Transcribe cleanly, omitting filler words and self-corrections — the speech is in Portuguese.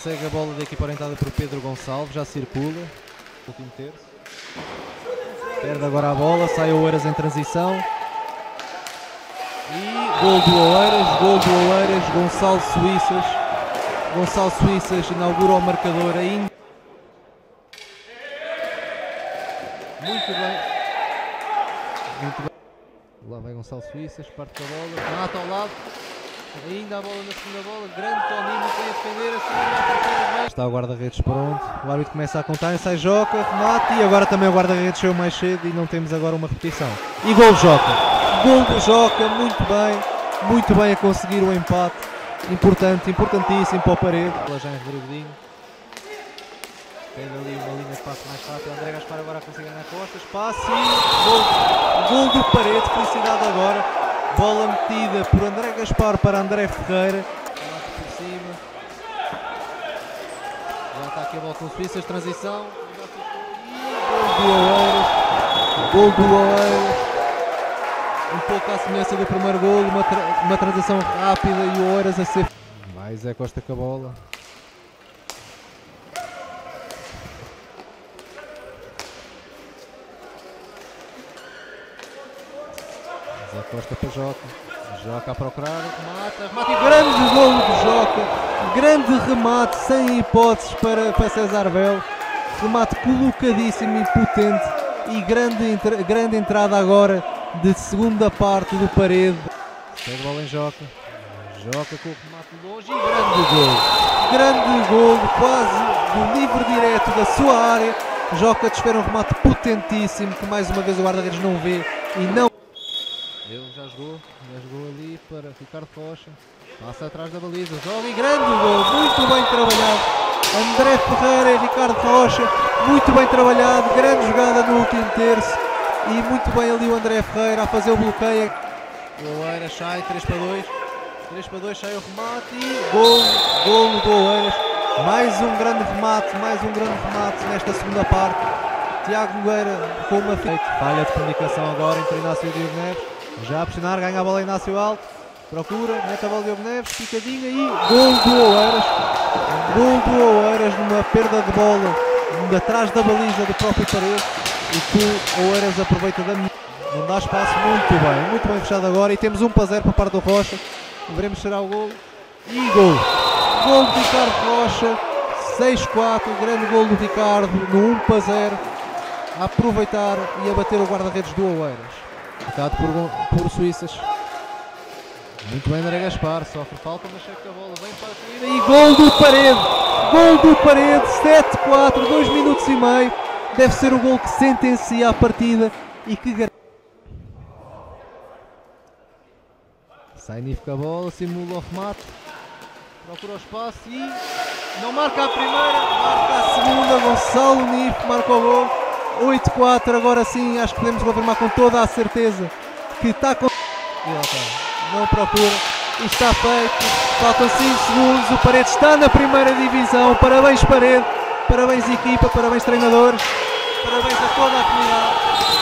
segue a bola da equipa orientada por Pedro Gonçalves, já circula, último terço. Perde agora a bola, sai o Oeiras em transição. E gol do Oeiras, Gonçalo Suíças inaugura o marcador ainda. Muito bem. Lá vai Gonçalo Suíças, parte da bola, mata ao lado. Ainda a bola na segunda bola, grande Toninho, foi a defender, assim, está o guarda-redes pronto, o árbitro começa a contar, sai Joca, remate e agora também o guarda-redes chegou mais cedo e não temos agora uma repetição. E gol do Joca, muito bem a conseguir o empate, importantíssimo para o Parede. Já em Rodrigo, pega ali uma linha de passe mais rápida, André Gaspar agora a conseguir na costas, passe e gol do Parede, felicidade agora. Bola metida por André Gaspar para André Ferreira. Por cima. Já está aqui a bola com Suíças, transição. Gol do Oeiras. Um pouco à semelhança do primeiro gol, uma transição rápida e o Oeiras a ser. Vai Zé Costa com a bola. Zé Costa para Joca a procurar, remate e grande golo de Joca, grande remate sem hipóteses para César Belo, remate colocadíssimo e potente e grande entrada agora de segunda parte do Parede. Pega a bola em Joca com o remate longe e grande golo, quase do livre direto da sua área. Joca desfere um remate potentíssimo que mais uma vez o guarda-redes não vê e não. Ele já jogou ali para Ricardo Rocha, passa atrás da baliza, joga e grande gol, muito bem trabalhado. André Ferreira e Ricardo Rocha, muito bem trabalhado, grande jogada no último terço e muito bem ali o André Ferreira a fazer o bloqueio. O Oeiras sai, 3-2, sai o remate e gol do Oeiras. Mais um grande remate nesta segunda parte. Tiago Nogueira com uma falha de comunicação agora entre Inácio e Diogo Neves. Já a pressionar, ganha a bola Inácio Alto, procura, mete a bola Diogo Neves, picadinha e gol do Oeiras numa perda de bola de atrás da baliza do próprio Parede e que o Oeiras aproveita não dá espaço, muito bem fechado agora e temos 1-0 para a parte do Rocha, veremos se será o gol e gol de Ricardo Rocha, 6-4, grande gol do Ricardo no 1-0, a aproveitar e a bater o guarda-redes do Oeiras. Tocado por Suíças. Muito bem André Gaspar, sofre falta, mas checa a bola, vem para a corrida e gol do Parede, 7-4, 2 minutos e meio. Deve ser o gol que sentencia a partida e que garante. Sai Nif com a bola, simula o remate, procura o espaço e não marca a primeira, marca a segunda. Gonçalo Nif marca o gol. 8-4, agora sim, acho que podemos confirmar com toda a certeza que está com. Não procura, e está feito, faltam 5 segundos, o Parede está na primeira divisão, parabéns Parede, parabéns equipa, parabéns treinadores, parabéns a toda a comunidade.